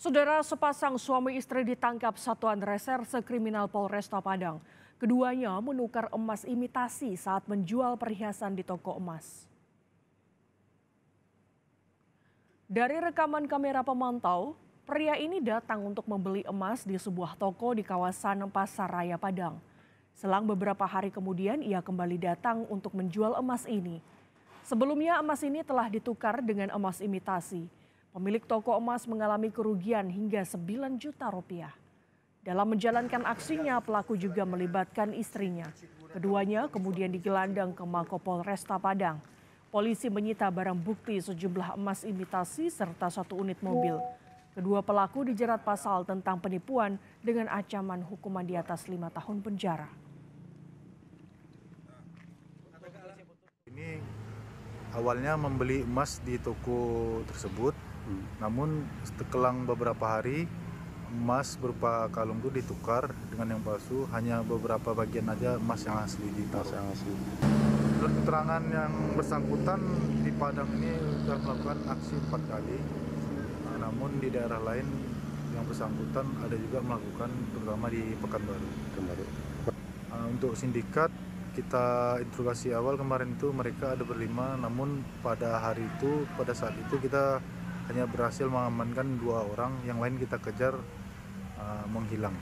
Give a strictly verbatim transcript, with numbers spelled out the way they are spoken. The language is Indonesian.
Saudara, sepasang suami istri ditangkap Satuan Reserse Kriminal Polresta Padang. Keduanya menukar emas imitasi saat menjual perhiasan di toko emas. Dari rekaman kamera pemantau, pria ini datang untuk membeli emas di sebuah toko di kawasan Pasar Raya Padang. Selang beberapa hari kemudian ia kembali datang untuk menjual emas ini. Sebelumnya emas ini telah ditukar dengan emas imitasi. Pemilik toko emas mengalami kerugian hingga sembilan juta rupiah. Dalam menjalankan aksinya, pelaku juga melibatkan istrinya. Keduanya kemudian digelandang ke Mako Polresta Padang. Polisi menyita barang bukti sejumlah emas imitasi serta satu unit mobil. Kedua pelaku dijerat pasal tentang penipuan dengan ancaman hukuman di atas lima tahun penjara. Ini awalnya membeli emas di toko tersebut, hmm. namun setelah beberapa hari emas berupa kalung itu ditukar dengan yang palsu, hanya beberapa bagian aja emas yang asli ditaruh. Yang asli. Menurut keterangan yang bersangkutan di Padang ini sudah melakukan aksi empat kali, namun di daerah lain yang bersangkutan ada juga melakukan, terutama di Pekanbaru. Pekanbaru. Uh, untuk sindikat, kita interogasi awal kemarin itu mereka ada berlima, namun pada hari itu, pada saat itu kita hanya berhasil mengamankan dua orang, yang lain kita kejar uh, menghilang.